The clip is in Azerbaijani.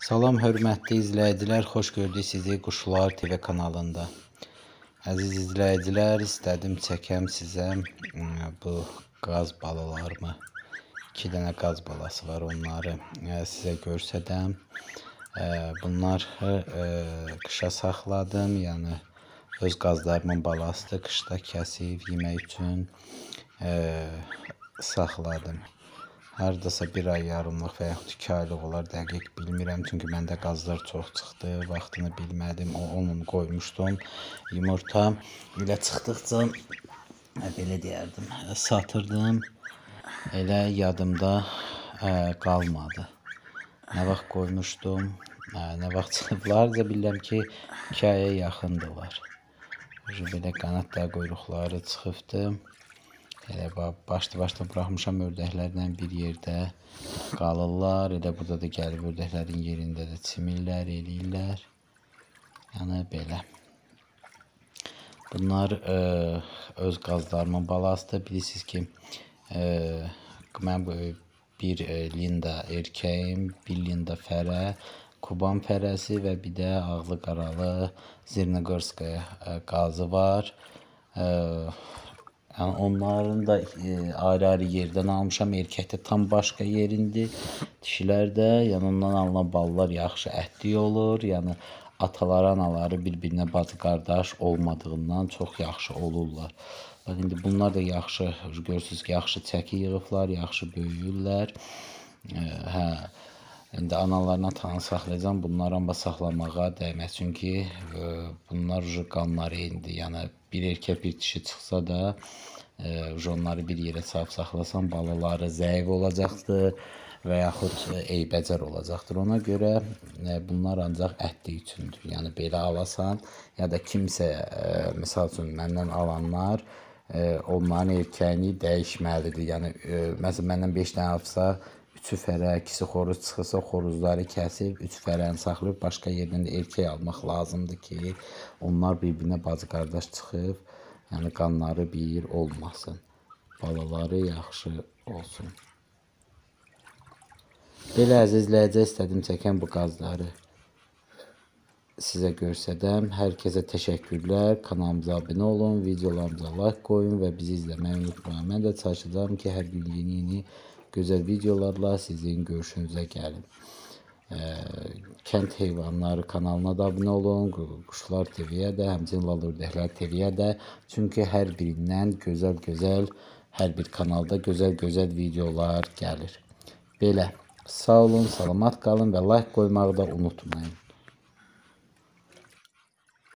Salam hörmətli izləyicilər, xoş gördük sizi Quşlar TV kanalında. Əziz izləyicilər, istədim çəkəm sizə bu qaz balalarımı. 2 dənə qaz balası var, onları sizə görsədəm. Bunları qışa saxladım, yəni öz qazlarımın balasıdır, qışda kəsib yemək üçün saxladım. Hardasa bir ay yarımlıq və yaxud 2 aylıq olar, dəqiq bilmirəm. Çünki məndə qazlar çox çıxdı, vaxtını bilmədim. Onun qoymuşdum. Yumurta elə çıxdıqca belə deyərdim, satırdım. Elə yadımda qalmadı. Nə vaxt qoymuşdum, nə vaxt çıxıblarca bilirəm ki 2 aya yaxındılar. Belə qanadlar, quyruqları çıxıbdı. Elə başlı-başına buraxmışam, ördəklərlə bir yerdə qalırlar. Elə burada da gəlib ördəklərin yerində də çimirlər, eləyirlər. Yəni belə. Bunlar öz qazlarımın balasıdır. Bilirsiniz ki, mən bir linda erkəyim, bir linda fərə, Kuban fərəsi və bir də ağlı qaralı Zirnogorskaya qazı var. Yəni onların da ayrı-ayrı yerdən almışam. Erkəkdə tam başqa yerindir. Dişilərdə yəni ondan alınan balalar yaxşı ətli olur. Yəni ataları, anaları bir-birinə bacı qardaş olmadığından çox yaxşı olurlar. Bax indi bunlar da yaxşı, görürsünüz ki, yaxşı çəki yığıblar, yaxşı böyüyürlər. İndi analarına tanı saxlayacağım. Bunları amma saxlamağa dəyməz. Çünki bunlar qanları indi. Yəni bir erkək bir dişi çıxsa da onları bir yerə saxlasan balaları zəif olacaqdır və yaxud eybəcər olacaqdır. Ona görə bunlar ancaq ətli üçündür. Yəni belə alasan ya da kimsə misal üçün məndən alanlar onların erkəyini dəyişməlidir. Yəni məsələn məndən 5 dənə alsa 3'ü fərə, 2'si xoruz çıxırsa xoruzları kəsib 3 fərəni saxlayıb başqa yerdən də erkək almaq lazımdır ki, onlar bir-birinə bacı qardaş çıxıb, yəni qanları bir olmasın. Balaları yaxşı olsun. Belə əzizləyicə istədim çəkən bu qazları sizə görsədəm. Hər kəsə təşəkkürlər. Kanalımıza abunə olun, videolarımıza like qoyun və bizi izləməyi unutmayın. Mən də çalışacağım ki, hər gün yeni gözəl videolarla sizin görüşünüzə gəlim. Kənd heyvanları kanalına da abunə olun, Quşlar TV-yə də, həmçinin Lal Ördəklər TV-yə də. Çünki hər birindən gözəl hər bir kanalda gözəl videolar gəlir. Belə, sağ olun, salamat qalın və like qoymağı da unutmayın.